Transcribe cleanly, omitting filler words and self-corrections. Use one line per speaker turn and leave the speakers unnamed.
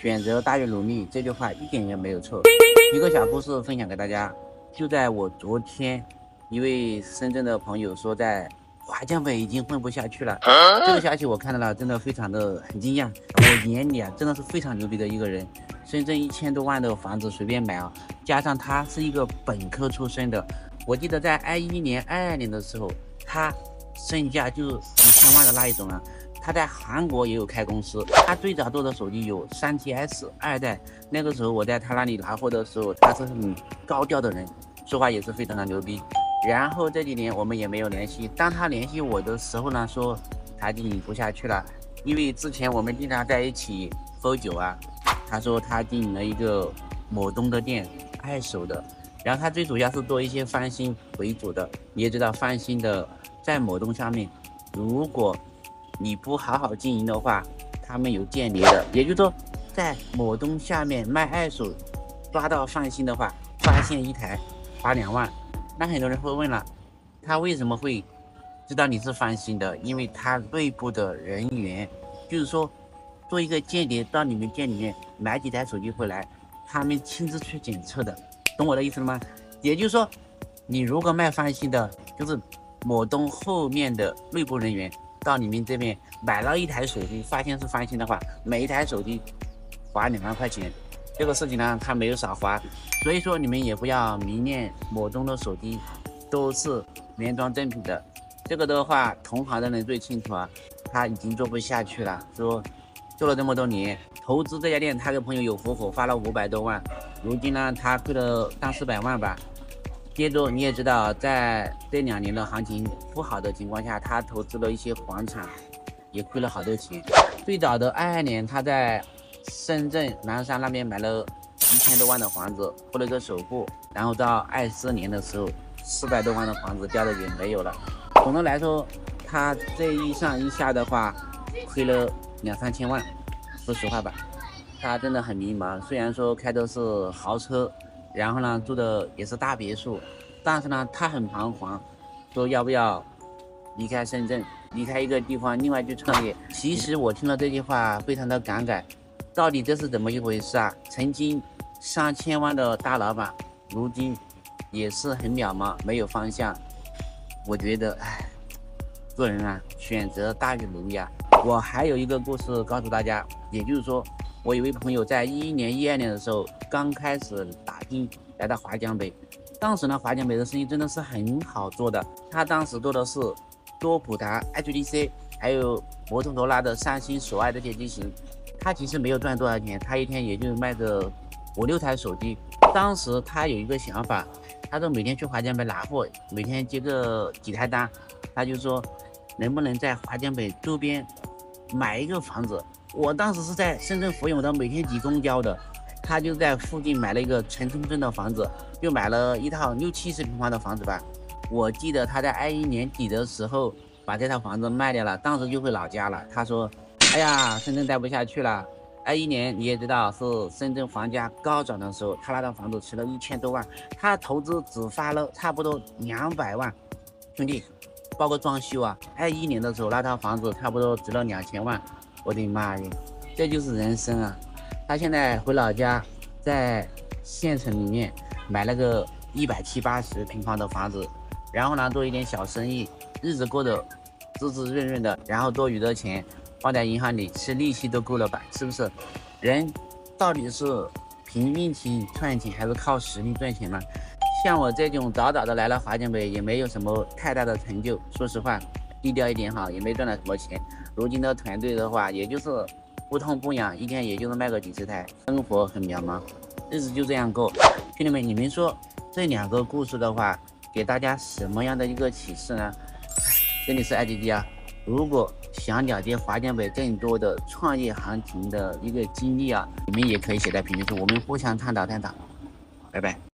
选择大于努力这句话一点也没有错。一个小故事分享给大家，就在我昨天，一位深圳的朋友说在华强北已经混不下去了。这个消息我看到了，真的非常的很惊讶。我眼里真的是非常牛逼的一个人，深圳1000多万的房子随便买啊，加上他是一个本科出身的。我记得在21年、22年的时候，他身价就几千万的那一种啊。他在韩国也有开公司，他最早做的手机有3TS 2代，那个时候我在他那里拿货的时候，他是很高调的人，说话也是非常的牛逼。然后这几年我们也没有联系，当他联系我的时候呢，说他经营不下去了，因为之前我们经常在一起喝酒啊，他说他经营了一个某东的店，二手的，然后他最主要是做一些翻新为主的。你也知道翻新的在某东上面，如果你不好好经营的话，他们有间谍的。也就是说，在某东下面卖二手，抓到翻新的话，发现一台罚2万。那很多人会问了，他为什么会知道你是翻新的？因为他内部的人员，就是说做一个间谍到你们店里面买几台手机回来，他们亲自去检测的，懂我的意思了吗？也就是说，你如果卖翻新的，就是某东后面的内部人员到你们这边买了一台手机，发现是翻新的话，每一台手机罚2万块钱。这个事情呢，他没有少罚，所以说你们也不要迷恋某东的手机都是原装正品的。这个的话，同行的人最清楚啊，他已经做不下去了，说做了这么多年，投资这家店，他跟朋友有合伙花了500多万，如今呢，他亏了300-400万吧。接着你也知道，在这2年的行情不好的情况下，他投资了一些房产，也亏了好多钱。最早的22年，他在深圳南山那边买了1000多万的房子，付了个首付，然后到24年的时候，400多万的房子掉的也没有了。总的来说，他这一上一下的话，亏了2-3千万。说实话吧，他真的很迷茫。虽然说开的是豪车，然后呢住的也是大别墅，但是呢他很彷徨，说要不要离开深圳，离开一个地方，另外去创业。其实我听了这句话非常的感慨，到底这是怎么一回事啊？曾经上千万的大老板，如今也是很渺茫，没有方向。我觉得，做人啊，选择大于努力啊。我还有一个故事告诉大家，也就是说，我有位朋友在11年、12年的时候刚开始打拼，来到华强北。当时呢，华强北的生意真的是很好做的。他当时做的是多普达、HTC， 还有摩托罗拉的三星、索爱这些机型。他其实没有赚多少钱，他一天也就卖个5-6台手机。当时他有一个想法，他说每天去华强北拿货，每天接个几台单，他就说能不能在华强北周边买一个房子。我当时是在深圳福永的，每天挤公交的，他就在附近买了一个城中镇的房子，就买了一套60-70平方的房子吧。我记得他在21年底的时候把这套房子卖掉了，当时就回老家了。他说哎呀，深圳待不下去了。21年你也知道是深圳房价高涨的时候，他那套房子值了1000多万，他投资只花了差不多200万，兄弟，包括装修啊。21年的时候那套房子差不多值了2000万，我的妈呀，这就是人生啊！他现在回老家，在县城里面买了个170-180平方的房子，然后呢做一点小生意，日子过得滋滋润润的，然后多余的钱放在银行里吃利息都够了吧？是不是？人到底是凭运气赚钱，还是靠实力赚钱呢？像我这种早早的来了华强北，也没有什么太大的成就，说实话，低调一点好，也没赚到什么钱。如今的团队的话，也就是不痛不痒，一天也就是卖个几十台，生活很渺茫，日子就这样过。兄弟们，你们说这2个故事的话，给大家什么样的一个启示呢？这里是爱迪迪啊。如果想了解华强北更多的创业行情的一个经历啊，你们也可以写在评论区，我们互相探讨探讨。拜拜。